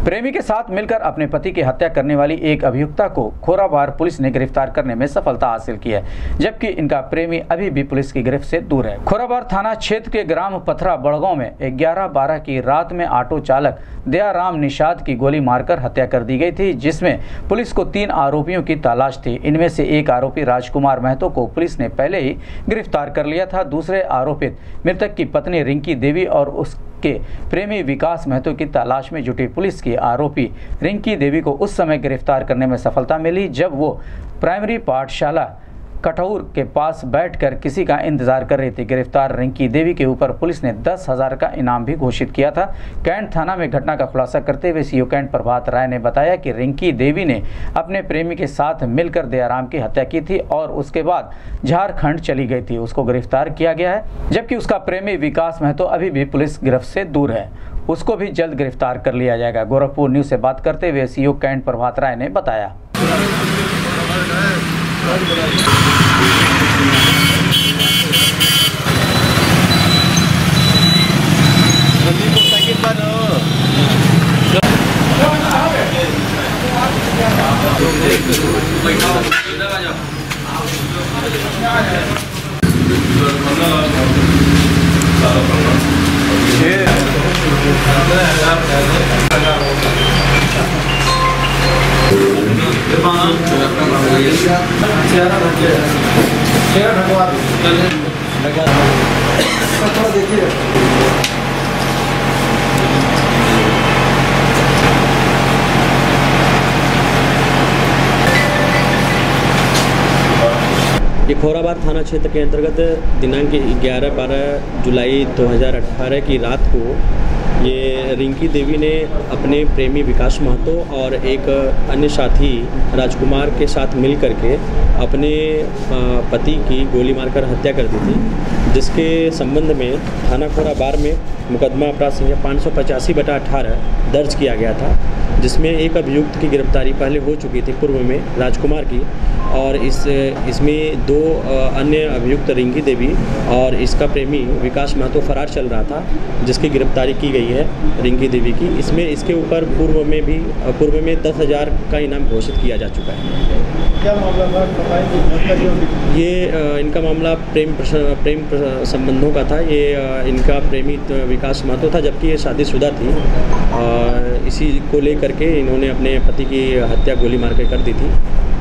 प्रेमी के साथ मिलकर अपने पति की हत्या करने वाली एक अभियुक्ता को खोराबार पुलिस ने गिरफ्तार करने में सफलता हासिल की है, जबकि इनका प्रेमी अभी भी पुलिस की गिरफ्त से दूर है। खोराबार थाना क्षेत्र के ग्राम पथरा बड़गांव में 11-12 की रात में ऑटो चालक दयाराम निषाद की गोली मारकर हत्या कर दी गई थी, जिसमें पुलिस को 3 आरोपियों की तलाश थी। इनमें से एक आरोपी राजकुमार महतो को पुलिस ने पहले ही गिरफ्तार कर लिया था। दूसरे आरोपित मृतक की पत्नी रिंकी देवी और उसके प्रेमी विकास महतो की तलाश में जुटी पुलिस की आरोपी रिंकी देवी को उस समय गिरफ्तार करने में सफलता मिली जब वो प्राइमरी पाठशाला कठौर के पास बैठकर किसी का इंतजार कर रही थी। गिरफ्तार रिंकी देवी के ऊपर पुलिस ने 10,000 का इनाम भी घोषित किया था। कैंट थाना में घटना का खुलासा करते हुए सीओ कैंट प्रभात राय ने बताया कि रिंकी देवी ने अपने प्रेमी के साथ मिलकर दयाराम की हत्या की थी और उसके बाद झारखंड चली गई थी। उसको गिरफ्तार किया गया है, जबकि उसका प्रेमी विकास महतो अभी भी पुलिस गिरफ्त से दूर है। उसको भी जल्द गिरफ्तार कर लिया जाएगा। गोरखपुर न्यूज से बात करते हुए सीओ कैंट प्रभात राय ने बताया। ये खोराबार थाना क्षेत्र के अंतर्गत दिनांक 11-12 जुलाई 2018 की रात को ये रिंकी देवी ने अपने प्रेमी विकास महतो और एक अन्य साथी राजकुमार के साथ मिल करके अपने पति की गोली मारकर हत्या कर दी थी, जिसके संबंध में थाना खोराबार में मुकदमा अपराध संख्या 585/18 दर्ज किया गया था, जिसमें एक अभियुक्त की गिरफ्तारी पहले हो चुकी थी पूर्व में राजकुमार की, और इसमें 2 अन्य अभियुक्त रिंकी देवी और इसका प्रेमी विकास महतो फरार चल रहा था, जिसकी गिरफ्तारी की गई है रिंकी देवी की। इसमें इसके ऊपर पूर्व में 10,000 का इनाम घोषित किया जा चुका है। क्या मामला था? ये इनका मामला प्रेम संबंधों का था। ये इनका प्रेमी विकास महतो था, जबकि ये शादीशुदा थी। इसी को लेकर के इन्होंने अपने पति की हत्या गोली मार के कर दी थी।